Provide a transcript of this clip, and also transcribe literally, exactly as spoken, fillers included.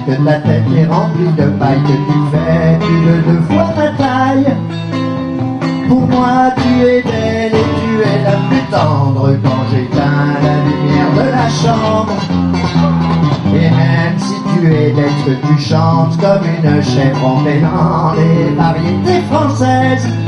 que ta tête est remplie de paille, que tu fais plus de deux fois ta taille. Pour moi tu es belle et tu es la plus tendre quand j'éteins la lumière de la chambre. Et même si tu es belle, que tu chantes comme une chèvre en mêlant les variétés françaises,